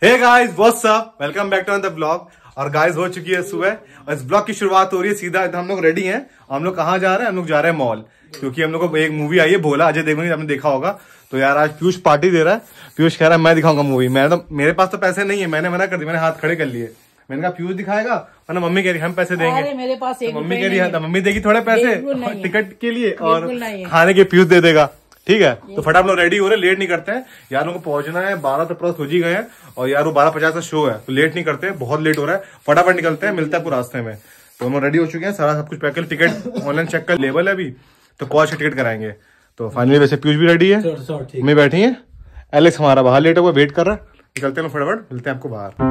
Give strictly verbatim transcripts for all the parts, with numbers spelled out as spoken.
Hey guys what's up, welcome back to the blog. और guys हो चुकी है सुबह और इस ब्लॉग की शुरुआत हो रही है सीधा। हम लोग रेडी हैं। हम लोग कहाँ जा रहे हैं? हम लोग जा रहे हैं मॉल, क्योंकि हम लोग को एक मूवी आई है भोला, अजय देवगन की, आपने देखा होगा। तो यार आज पीयूष पार्टी दे रहा है। पीयूष कह रहा है मैं दिखाऊंगा मूवी। मैं तो मेरे पास तो पैसे नहीं है, मैंने मना कर दिया, मैंने हाथ खड़े कर लिए। मैंने कहा पीयूष दिखाएगा, वरना मम्मी कह रही हम पैसे देंगे। अरे मेरे पास एक मम्मी कह रही है मम्मी देगी थोड़े पैसे टिकट के लिए और नहीं खाने के पीयूष दे देगा। ठीक है, तो फटाफट लोग रेडी हो रहे, लेट नहीं करते हैं यार। लोगों को पहुंचना है, बारह तो प्लस हो ही गए हैं और यार वो बारह पचास का शो है, तो लेट नहीं करते, बहुत लेट हो रहा है। फटाफट निकलते हैं, मिलता है पूरा रास्ते में। तो हम रेडी हो चुके हैं, सारा सब कुछ पैक कर, टिकट ऑनलाइन चेक कर, लेवल है अभी तो कौन सा टिकट कराएंगे। तो फाइनली वैसे पीयूष भी रेडी है, मैं बैठी है, एलेक्स हमारा बाहर लेटा हुआ वेट कर रहा है। निकलते हैं फटाफट, मिलते हैं आपको बाहर।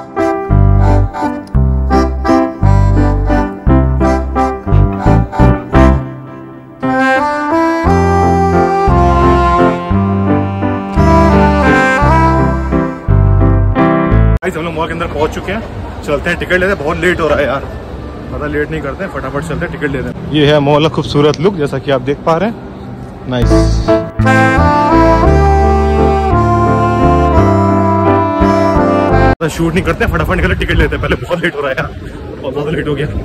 हम लोग मॉल के अंदर पहुंच चुके हैं, चलते हैं टिकट लेते हैं। बहुत लेट हो रहा है यार, पता लेट नहीं करते हैं, फटाफट चलते हैं टिकट लेते हैं। ये है मॉल का खूबसूरत लुक, जैसा कि आप देख पा रहे हैं। नाइस। शूट नहीं करते, फटाफट निकलते टिकट लेते हैं। पहले बहुत लेट हो रहा है यार, बहुत ज्यादा लेट हो गया।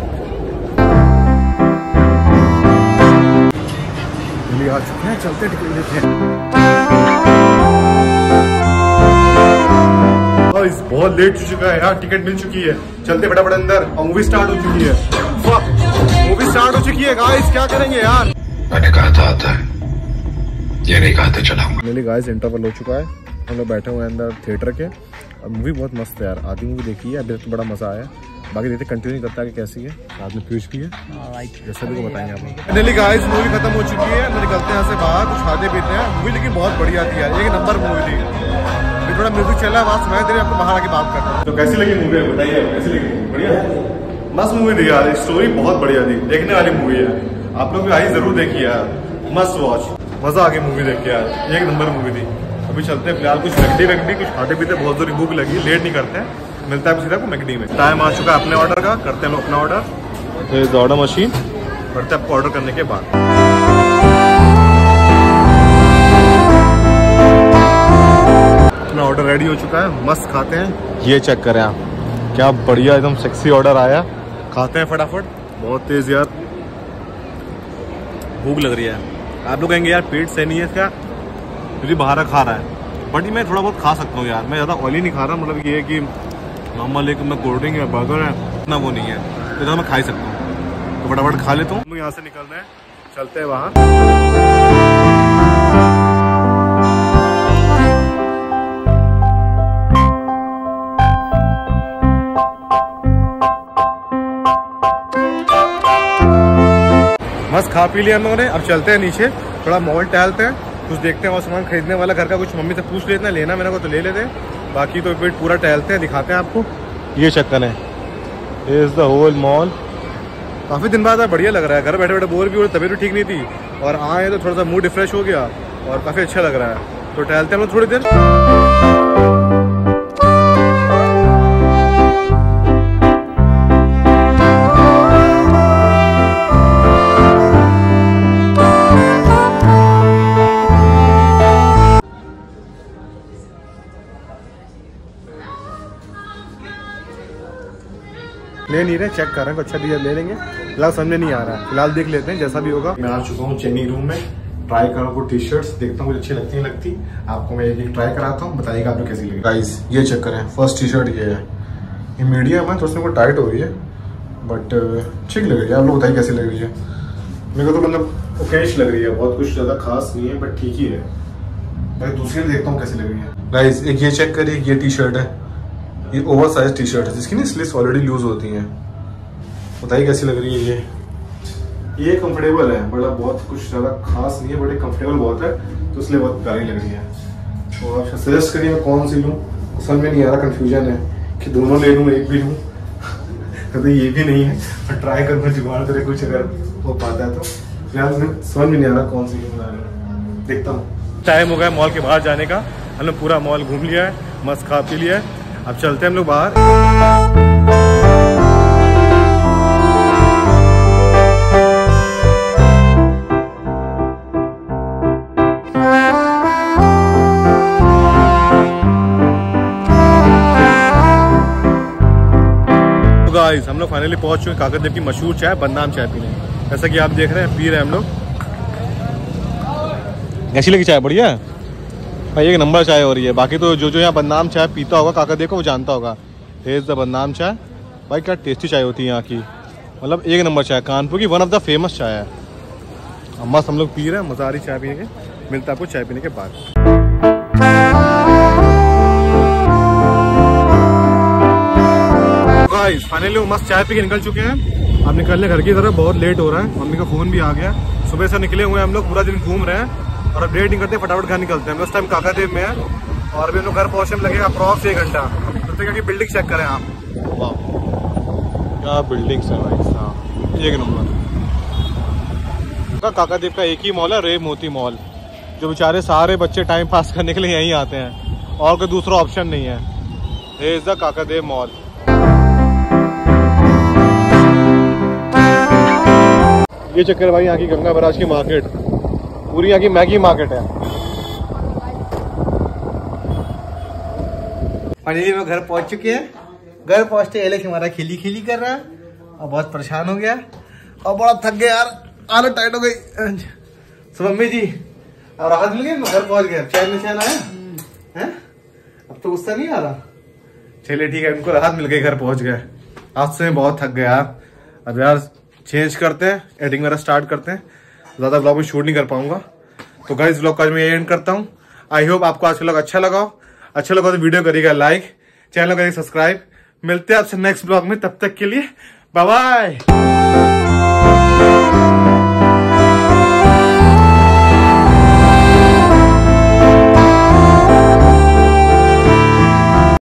आ चुके हैं, चलते टिकट लेते हैं। बहुत लेट हो चुका है यार, टिकट मिल चुकी है, चलते फटाफट अंदर। और मूवी स्टार्ट हो चुकी है, मूवी स्टार्ट हो चुकी है गाइस, क्या करेंगे यार। मैंने कहा था आता है, ये नहीं कहा था चलाऊंगा। मेरे गाइस इंटरवल हो चुका है, हम लोग बैठे हुए हैं अंदर थिएटर के और मूवी बहुत मस्त है यार। आधी मूवी देखी है, अभी तो बड़ा मजा आया। बाकी देखते कंटिन्यू करता है कि कैसी है। साथ में पीयूष भी है, जैसे भी को बताएंगे आप। फाइनली गाइस मूवी खत्म हो चुकी है, हम निकलते हैं यहाँ से बाहर, कुछ खाते पीते हैं। मूवी लेकिन बहुत बढ़िया थी यार, एक नंबर मूवी थी। थोड़ा म्यूजिक चला, वहाँ सुनाई दे रही, आपको बाहर आके बात करता हूँ। तो कैसी लगी मूवी बताइए, कैसी लगी? बढ़िया, मस्त मूवी थी यार, स्टोरी बहुत बढ़िया थी, देखने वाली मूवी है। आप लोग भी आई जरूर देखिए यार, मस्त वॉच, मजा आ गई मूवी देख के यार, एक नंबर मूवी थी। अभी चलते हैं फिलहाल, कुछ मैकडी वैकडी कुछ खाते पीते, बहुत जोर भूख लगी, लेट नहीं करते हैं, मिलता है सीधा को मैकडी में। टाइम आ चुका है अपने ऑर्डर का, करते हैं अपना ऑर्डर। ऑर्डर मशीन करते हैं आपको ऑर्डर करने के बाद। अपना ऑर्डर रेडी हो चुका है, मस्त खाते हैं। ये चेक करें आप, क्या बढ़िया एकदम सेक्सी ऑर्डर आया। खाते हैं फटाफट, बहुत तेज यार, भूख लग रही है। आप लोग कहेंगे यार पेट सही नहीं है इसका, क्योंकि बाहर खा रहा है, बट मैं थोड़ा बहुत खा सकता हूँ यार। मैं ज़्यादा ऑयली नहीं खा रहा, मतलब ये है कि नॉर्मल एक मैं कोल्ड ड्रिंक है, बर्गर है, इतना वो नहीं है, तो इतना मैं खा ही सकता हूँ। तो फटाफट खा लेता हूँ। हम लोग यहाँ से निकल रहे हैं, चलते हैं वहाँ। बस खा पी लिया हम लोगों ने, अब चलते हैं नीचे, थोड़ा मॉल टहलते हैं, कुछ देखते हैं और सामान खरीदने वाला घर का कुछ मम्मी से पूछ लेते हैं, लेना मेरे को तो ले लेते हैं, बाकी तो पेट पूरा टहलते हैं, दिखाते हैं आपको। ये चक्कर है, इज द होल मॉल। काफ़ी दिन बाद बढ़िया लग रहा है, घर बैठे बैठे बोर भी हो रहे, तबीयत भी ठीक नहीं थी और आए तो थोड़ा सा मूड रिफ्रेश हो गया और काफ़ी अच्छा लग रहा है। तो टहलते हैं हम लोग थोड़ी देर। ले नहीं रहे, चेक कर रहे हैं, अच्छा दिया ले लेंगे, फिलहाल समझ में नहीं आ रहा है, फिलहाल देख लेते हैं जैसा भी होगा। मैं आ चुका हूँ चेंजिंग रूम में, ट्राई कर रहा हूँ टी शर्ट्स, देखता हूँ कुछ अच्छी लगती है लगती आपको मैं एक एक ट्राई कराता हूँ, बताइएगा आप लोग कैसी लगी। गाइस ये चेक करें, फर्स्ट टी शर्ट ये है, ये मीडियम है तो उसमें को टाइट हो रही है, बट ठीक लग रही है। आप लोग बताइए कैसी लग रही है। मेरे को तो मतलब ओकेश लग रही है, बहुत कुछ ज़्यादा खास नहीं है, बट ठीक ही है। मैं दूसरी देखता हूँ कैसी लग रही है। गाइस एक ये चेक करिए, ये टी शर्ट है, ये ओवर साइज टी शर्ट है, जिसकी ना स्लीव्स ऑलरेडी लूज होती हैं। बताइए कैसी लग रही है। ये ये कंफर्टेबल है, बड़ा बहुत कुछ ज़्यादा खास नहीं है, बट कंफर्टेबल बहुत है, तो इसलिए बहुत प्यारी लग रही है। तो आप सजेस्ट करिए मैं कौन सी लूँ, समझ में नहीं आ रहा, कन्फ्यूजन है कि दोनों ले लूँ एक भी लूँ। तो ये भी नहीं है, और ट्राई करूँगा जुगाड़ करे कुछ अगर हो पाता है तो। फिलहाल समझ में नहीं आ रहा कौन सी लूँ, देखता हूँ। टाइम हो गया मॉल के बाहर जाने का, हमने पूरा मॉल घूम लिया है, मस्त खा पी लिया है, अब चलते हैं हम लोग बाहर। गाइस हम लोग फाइनली पहुंच चुके हैं काकरदेव की मशहूर चाय बदनाम चाय पीने। जैसा कि आप देख रहे हैं पी रहे हैं हम लोग। कैसी लगी चाय? बढ़िया भाई, एक नंबर चाय हो रही है। बाकी तो जो जो यहाँ बदनाम चाय पीता होगा काकरदेव को वो जानता होगा। हेज द बदनाम चाय भाई, क्या टेस्टी चाय होती है यहाँ की, मतलब एक नंबर चाय। कानपुर की वन ऑफ द फेमस चाय है। मस्त हम लोग पी रहे हैं, मजा आ रही चाय पीने के। मिलता है आपको चाय पीने के बाद। गाइस फाइनली मस्त चाय पी के निकल चुके हैं। अब निकलने घर की तरफ, बहुत लेट हो रहा है। मम्मी का फोन भी आ गया। सुबह से निकले हुए हैं हम लोग, पूरा दिन घूम रहे हैं और अब लेट नहीं करते, फटाफट घर निकलते हैं। हम उस टाइम काकरदेव में है और अभी हम लोग घर पहुंचने में लगेगा अप्रॉक्स एक घंटा। तो क्या बिल्डिंग चेक करें आप, वाह क्या बिल्डिंग्स है भाई साहब, एक नंबर। काकरदेव का एक ही मॉल है, रेव मोती मॉल, जो बेचारे सारे बच्चे टाइम पास करने के लिए यहीं आते हैं और कोई दूसरा ऑप्शन नहीं है। ये इज द काकरदेव मॉल। ये चक्कर भाई यहाँ की गंगा बराज की मार्केट, पूरी यहाँ की मैगी मार्केट है। फाइनली मैं घर पहुंच चुके हैं। घर पहुंचते एलेक्स हमारा खिली खिली कर रहा है और बहुत परेशान हो गया और बड़ा थक गया यार, हालत टाइट हो गई। तो मम्मी जी और राहत मिल गई, मैं घर पहुंच गया। चैन में चैन आया है, अब तो गुस्सा नहीं आ रहा। चलिए ठीक है, इनको राहत मिल गई, घर पहुंच गए। आज से मैं बहुत थक गया यार। अब यार चेंज करते हैं, एडिटिंग वगैरह स्टार्ट करते हैं। ज्यादा ब्लॉग में शूट नहीं कर पाऊंगा, तो गाइस ब्लॉग का आज मैं एंड करता हूँ। आई होप आपको आज का ब्लॉग अच्छा लगा हो। अच्छा लगा तो वीडियो करिएगा लाइक, चैनल करिएगा सब्सक्राइब। मिलते हैं आपसे नेक्स्ट ब्लॉग में, तब तक के लिए बाय बाय।